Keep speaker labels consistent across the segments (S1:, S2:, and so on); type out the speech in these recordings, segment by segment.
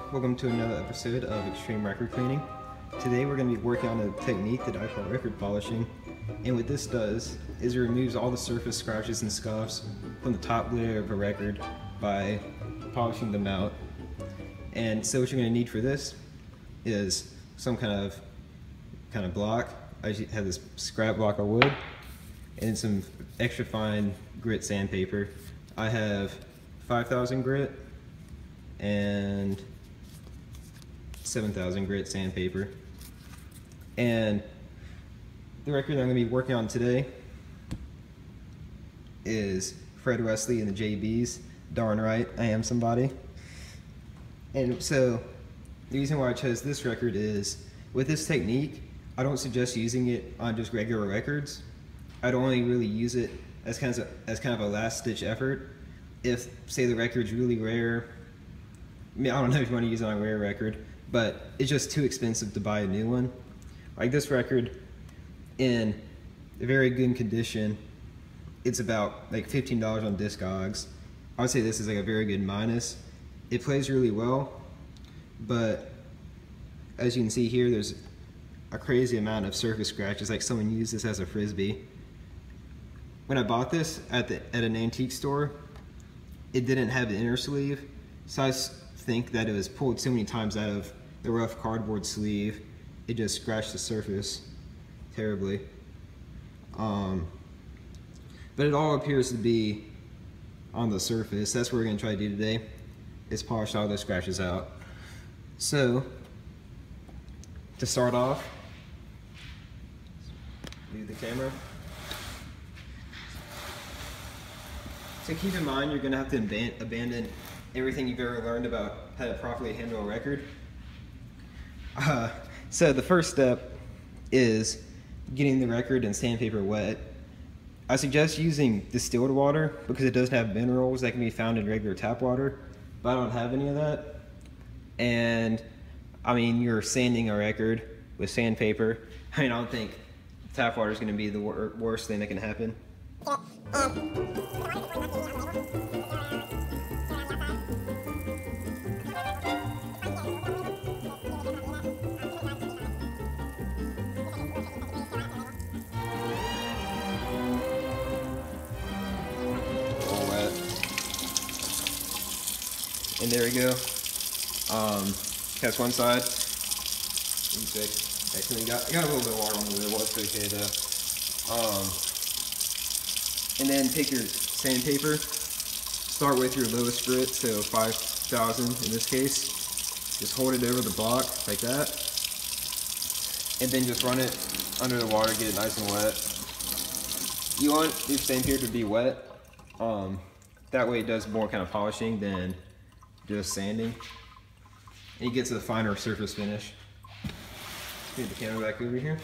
S1: Welcome to another episode of Extreme Record Cleaning. Today we're going to be working on a technique that I call record polishing, and what this does is it removes all the surface scratches and scuffs from the top layer of a record by polishing them out. And so what you're going to need for this is some kind of block. I have this scrap block of wood and some extra fine grit sandpaper. I have 5,000 grit and 7,000 grit sandpaper. And the record that I'm going to be working on today is Fred Wesley and the JBs. Darn right, I am somebody. And so the reason why I chose this record is, with this technique, I don't suggest using it on just regular records. I'd only really use it as kind of a last ditch effort. If, say, the record's really rare, I mean, I don't know if you want to use it on a rare record, but it's just too expensive to buy a new one. Like this record, in a very good condition, it's about like $15 on Discogs. I would say this is like a very good minus. It plays really well, but as you can see here, there's a crazy amount of surface scratches, like someone used this as a frisbee. When I bought this at an antique store, it didn't have the inner sleeve, so I think that it was pulled so many times out of the rough cardboard sleeve, it just scratched the surface terribly. But it all appears to be on the surface. That's what we're going to try to do today, is polish all those scratches out. So, to start off, move the camera. So keep in mind, you're going to have to abandon everything you've ever learned about how to properly handle a record. So the first step is getting the record and sandpaper wet. I suggest using distilled water because it doesn't have minerals that can be found in regular tap water, but I don't have any of that. And I mean, you're sanding a record with sandpaper. I mean, I don't think tap water is going to be the worst thing that can happen. And there we go. That's one side. Actually, I got a little bit of water on the wheel. It's okay though. And then take your sandpaper. Start with your lowest grit, so 5,000 in this case. Just hold it over the block like that, and then just run it under the water, get it nice and wet. You want your sandpaper to be wet. That way it does more kind of polishing than just sanding, and you get to the finer surface finish. Move the camera back over here.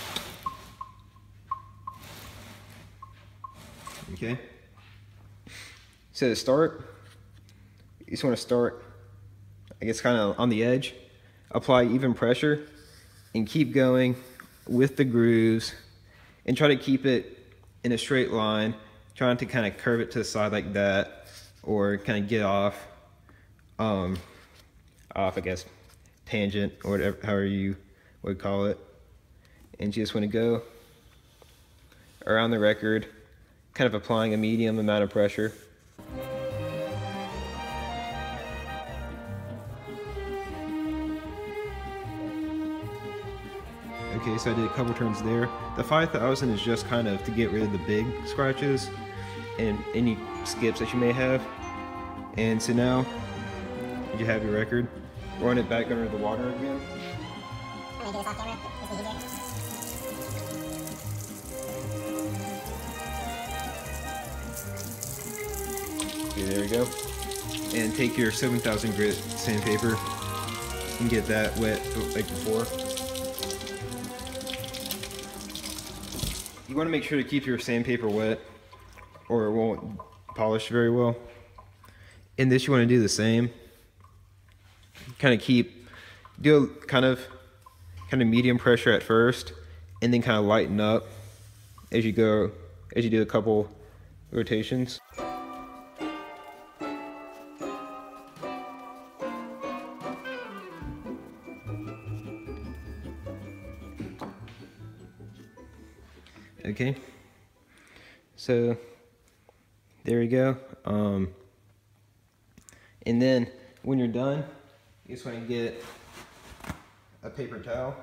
S1: Okay. So to start, you just want to start, I guess, kind of on the edge. Apply even pressure and keep going with the grooves, and try to keep it in a straight line, trying to kind of curve it to the side like that, or kind of get off, I guess, tangent, or whatever, however you would call it. And you just want to go around the record, kind of applying a medium amount of pressure. Okay, so I did a couple turns there. The 5,000 is just kind of to get rid of the big scratches and any skips that you may have. And so now you have your record. Run it back under the water again. Okay, there we go. And take your 7,000 grit sandpaper and get that wet like before. You want to make sure to keep your sandpaper wet or it won't polish very well. In this, you want to do the same. Do kind of medium pressure at first, and then kind of lighten up as you do a couple rotations. Okay, so there we go. And then when you're done, you just want to get a paper towel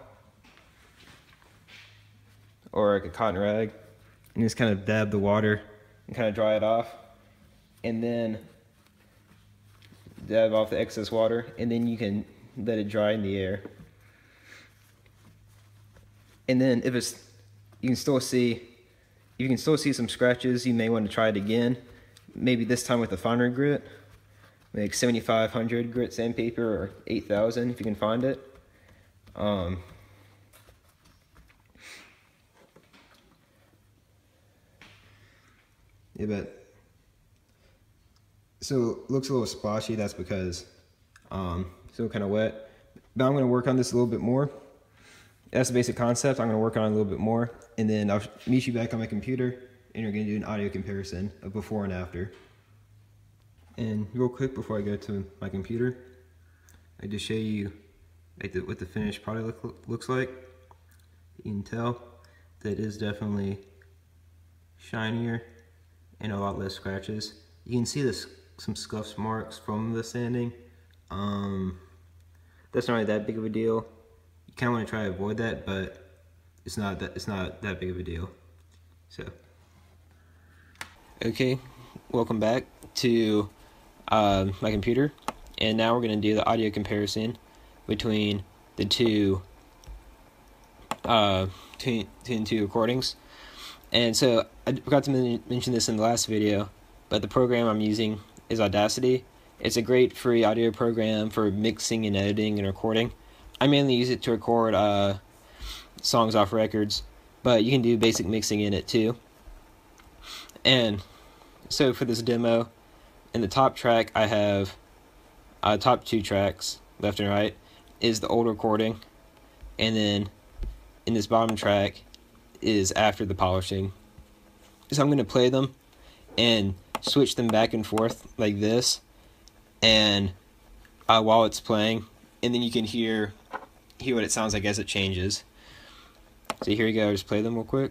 S1: or like a cotton rag and just kind of dab the water and kind of dry it off, and then dab off the excess water, and then you can let it dry in the air. And then if it's, you can still see some scratches, you may want to try it again, maybe this time with a finer grit, like 7500 grit sandpaper or 8000 if you can find it. Yeah, but so it looks a little splashy. That's because still kind of wet. But I'm going to work on this a little bit more. That's the basic concept. I'm going to work on it a little bit more, and then I'll meet you back on my computer, and we're going to do an audio comparison of before and after. And real quick before I go to my computer, I just show you like what the finished product looks like. You can tell that it is definitely shinier and a lot less scratches. You can see some scuff marks from the sanding. That's not really that big of a deal. You kind of want to try to avoid that, but it's not that big of a deal. So, okay, welcome back to my computer, and now we're going to do the audio comparison between the two recordings. And so I forgot to mention this in the last video, but the program I'm using is Audacity. It's a great free audio program for mixing and editing and recording. I mainly use it to record songs off records, but you can do basic mixing in it too. And so for this demo, in the top track I have top two tracks, left and right, is the old recording, and then in this bottom track is after the polishing. So I'm going to play them and switch them back and forth like this, and while it's playing, and then you can hear what it sounds like as it changes. So here we go, I'll just play them real quick.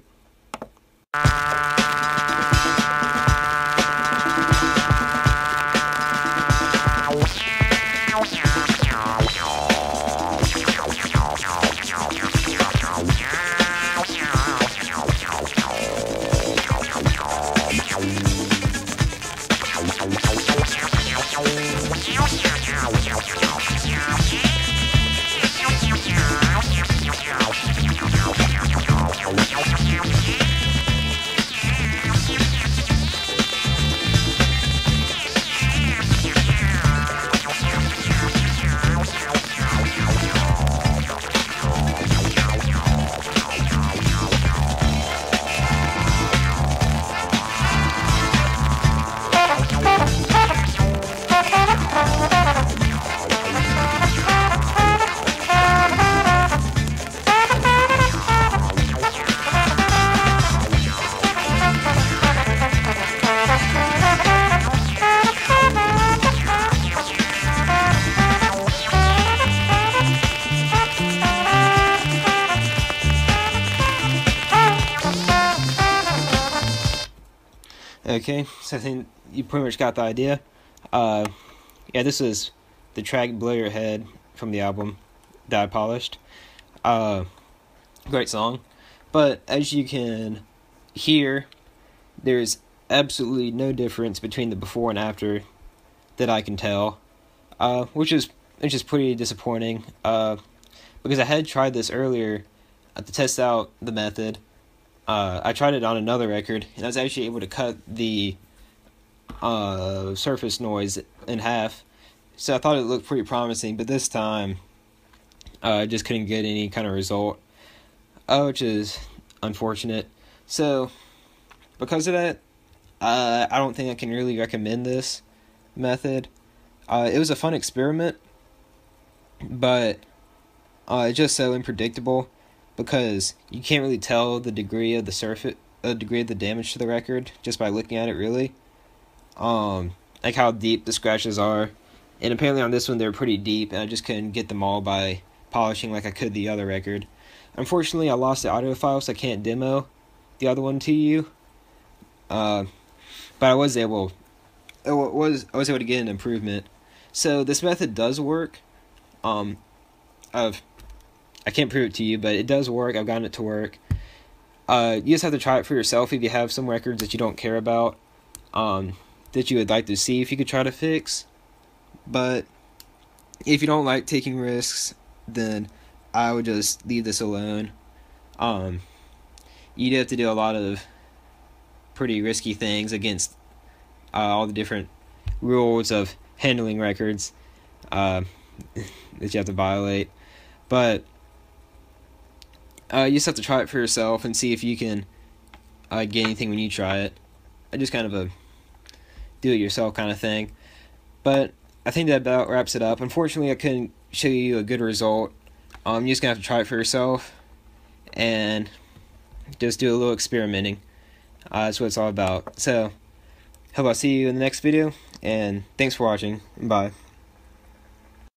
S1: Okay, so I think you pretty much got the idea. Yeah, this is the track Blow Your Head from the album that I polished. Great song. But as you can hear, there's absolutely no difference between the before and after that I can tell, which is pretty disappointing, because I had tried this earlier to test out the method. I tried it on another record, and I was actually able to cut the surface noise in half, so I thought it looked pretty promising, but this time I just couldn't get any kind of result, which is unfortunate. So because of that, I don't think I can really recommend this method. It was a fun experiment, but it's just so unpredictable, because you can't really tell the degree of the damage to the record just by looking at it, really. Like how deep the scratches are, and apparently on this one they're pretty deep, and I just couldn't get them all by polishing like I could the other record. Unfortunately, I lost the audio file, so I can't demo the other one to you. But I was able to get an improvement. So this method does work. I can't prove it to you, but it does work. I've gotten it to work. You just have to try it for yourself if you have some records that you don't care about, that you would like to see if you could try to fix. But if you don't like taking risks, then I would just leave this alone. You'd have to do a lot of pretty risky things against all the different rules of handling records that you have to violate. But you just have to try it for yourself and see if you can get anything when you try it. Just kind of a do-it-yourself kind of thing. But I think that about wraps it up. Unfortunately, I couldn't show you a good result. You're just going to have to try it for yourself and just do a little experimenting. That's what it's all about. So, hope I'll see you in the next video, and thanks for watching. Bye.